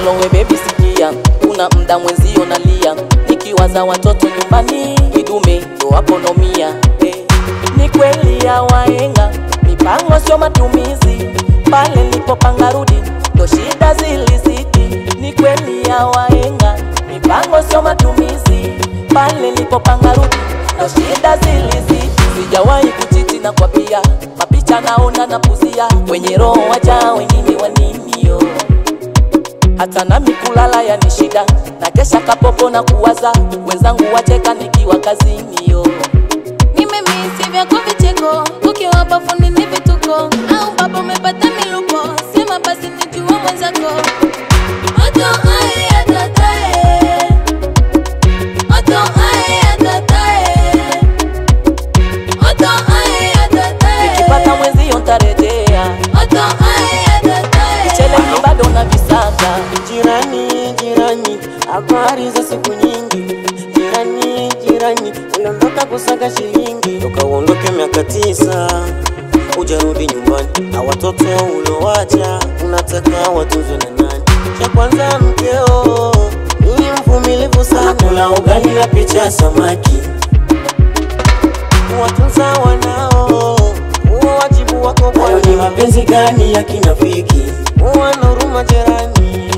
Alo we baby sikia, kuna mda mwenzio nalia, nikiwaza watoto nyumbani, kidume ndo aponomia. Ni kweli ya wahenga, mipango sio matumizi, pale nilipopanga rudi ndo shida zilizidi. Ni kweli ya wahenga, mipango sio matumizi, pale nilipopanga rudi ndo shida zilizidi. Sijawahi kuchiti na kwa pia mapicha naona napuzia, wenye roho waja wengine wanini yo. Hata nami kulala ya ni shida, na kesha kapopo na kuwaza, wenzangu wacheka nikiwa kazini yo. Nimemisi vyako vicheko, ukiwa bafuni ni vituko, au baba umepata miluko, sema basi nijua mwenzako. Oto ae ya tatae, oto ae ya tatae, oto ae ya tatae. Nikipata mwenzio ntarejea, Oto ae ya tatae. Kichele ni bado na visaka. Jirani, jirani, habari za siku nyingi. Jirani, jirani, uliondoka kusaka shilingi, toka uondoke miaka 9 ujarudi nyumbani, na watoto ulowacha unataka watunzwe na nani? Cha kwanza mkeo ni mvumilivu sana, kula ugali na picha ya samaki, watunza wanao, huo wajibu wako. Hayo ni mapenzi gani ya kinafiki? Wana huruma jirani,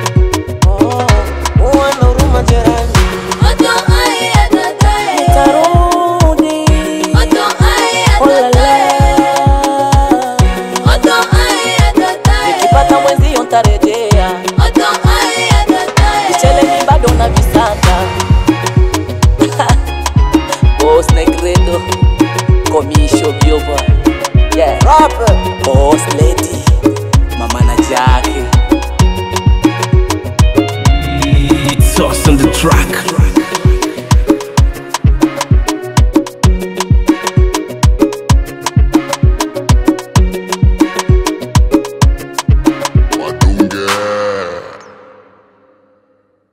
wana huruma jirani. Oto ae ya tatae. Nitarudi, Oto ae ya oh la tatae. la. Oto ae ya tatae. Nikipata mwenzio ntarejea, Oto ae ya tatae. Kichele ni bado na visaka. Boss Negredo, Komisho Bioba, yeah. Boss Lady, Mama na Jackie.